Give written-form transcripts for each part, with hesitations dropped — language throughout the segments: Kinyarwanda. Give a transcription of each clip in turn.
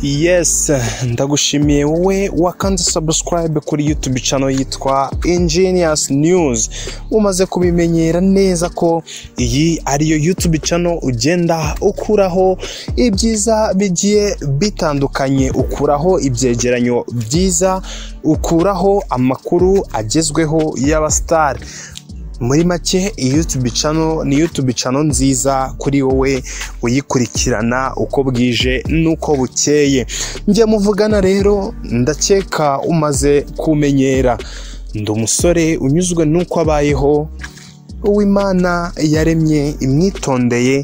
Yes, ndagushimiye wowe wakanze subscribe kuri YouTube channel yitwa Ingenious News. Umaze kubimenyera neza ko iyi ariyo YouTube channel ugenda ukuraho ibyiza bigiye bitandukanye, ukuraho ibyegeranyo byiza, ukuraho amakuru agezweho y'abastar. Muri make YouTube channel ni YouTube channel nziza kuri wowe uyikurikirana uko bwije nuko bukeye. Njye muvugana rero ndakeka umaze kumenyera, ndi umusore unyuzwe nuko abayeho, uw'Imana yaremye imwitondeye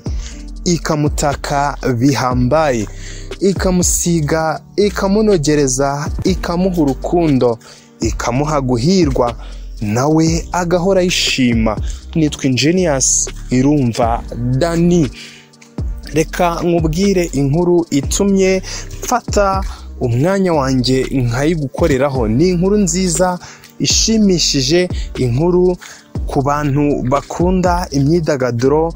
ikamutaka bihambaye, ikamusiga, ikamunogereza, ikamuha urukundo, ikamuha guhirwa, nawe agahora yishima. Nitwa Ingenious irumva Dani. Reka nkubwire inkuru itumye mfata umwanya wanjye nkayigukoreraho. Ni inkuru nziza ishimishije, inkuru ku bantu bakunda imyidagaduro.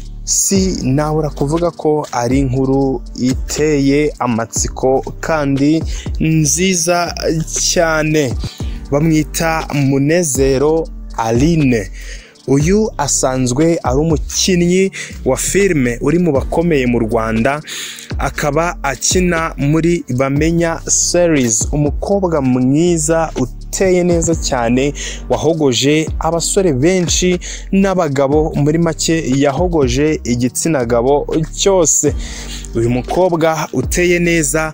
Si nabura kuvuga ko ari inkuru iteye amatsiko kandi nziza cyane. Bamwita Munezero Aline. Uyu asanzwe ari umukinnyi wa filime uri mu bakomeye mu Rwanda, akaba akina muri Bamenya series. Umukobwa mwiza uteye neza cyane, wahogoje abasore benshi n'abagabo, muri make yahogoje igitsina gabo cyose. Uyu mukobwa uteye neza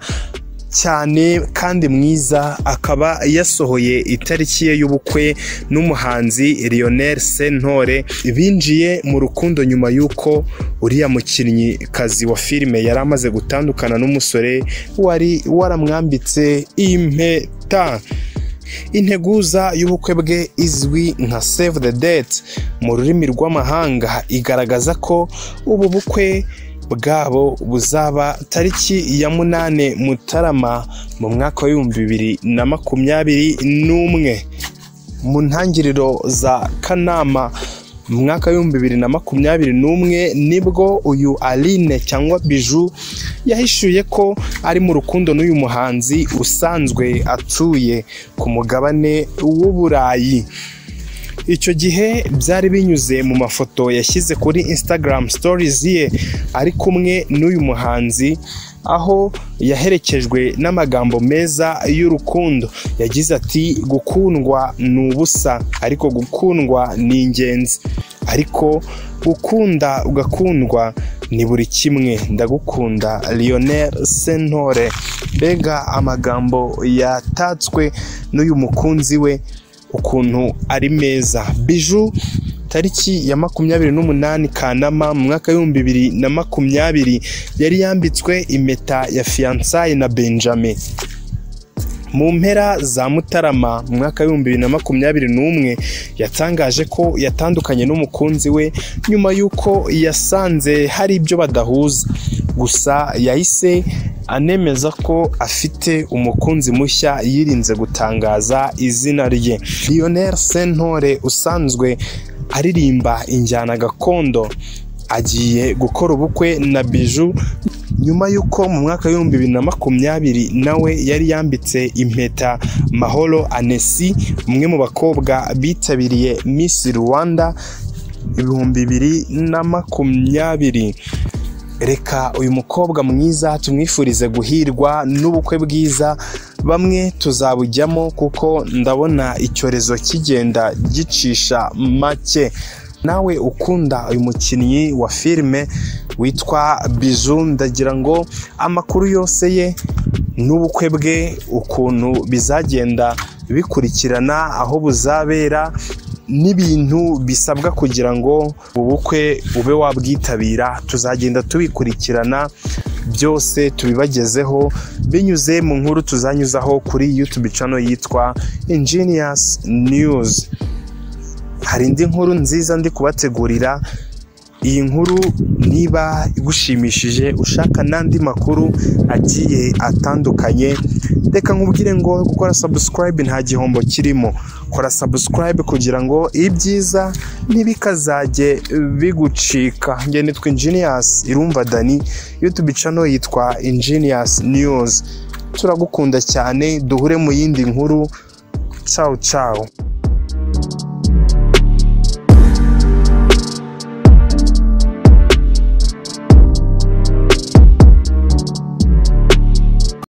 cyane kandi mwiza, akaba yasohoye itariki ye y'ubukwe n'umuhanzi Lionel Sentore. Binjiye mu rukundo nyuma y'uko uriya mukinnyi kazi wa filime yari amaze gutandukana n'umusore wari waramwambitse impeta. Integuza y'ubukwe bwe izwi nka save the date mu rurimi rw'amahanga, igaragaza ko ubu bukwe bwabo buzaba tariki ya 8 Mutarama mu mwaka wa 2021. Mu ntangiriro za Kanama mu mwaka wa 2021 nibwo uyu Aline cyangwa Bijoux yahishuye ko ari mu rukundo n'uyu muhanzi usanzwe atuye ku mugabane w'Uburayi. Icyo gihe byari binyuze mu mafoto yashyize kuri Instagram stories ye ari kumwe n'uyu muhanzi, aho yaherekejwe n'amagambo meza y'urukundo. Yagize ati, gukundwa ni ubusa ariko gukundwa ni ingenzi, ariko gukunda ugakundwa ni buri kimwe. Ndagukunda Lionel Sentore. Mbega amagambo yatatswe n'uyu mukunzi we ukuntu ari meza. Bijoux tariki ya 28 Kanama mu mwaka wa 2020 yari yambitswe impeta ya fiançailles na Benjamin. Mu mpera za Mutarama mu mwaka wa 2021 yatangaje ko yatandukanye n'umukunzi we nyuma y'uko yasanze hari ibyo badahuza. Gusa yahise anemeza ko afite umukunzi mushya, yirinze gutangaza izina rye. Lionel Sentore usanzwe aririmba injyana gakondo agiye gukora ubukwe na Bijoux nyuma y'uko mu mwaka wa 2020 nawe yari yambitse impeta Mahoro Anesi, umwe mu bakobwa bitabiriye Miss Rwanda 2020. Reka uyu mukobwa mwiza tumwifurize guhirwa n'ubukwe bwiza. Bamwe tuzabujyamo kuko ndabona icyorezo kigenda gicisha make. Nawe ukunda uyu mukinnyi wa filime witwa Bijoux, ndagira ngo amakuru yose ye n'ubukwe bwe ukuntu bizagenda bikurikirana, aho buzabera, n'ibintu bisabwa kugira ngo ubukwe ube wabwitabira, tuzagenda tubikurikirana byose tubibagezeho binyuze mu nkuru tuzanyuzaho kuri YouTube channel yitwa Ingenious News. Hari indi nkuru nziza ndi kubategurira, iyi nkuru niba igushimishije ushaka n'andi makuru agiye atandukanye, reka nkubwire ngo gukora subscribe nta gihombo kirimo. Kora subscribe kugira ngo ibyiza ntibikazajye bigucika. Nge nitwa Ingenious Irumva Dani, YouTube channel yitwa Ingenious News. Turagukunda cyane, duhure mu yindi nkuru. Ciao ciao.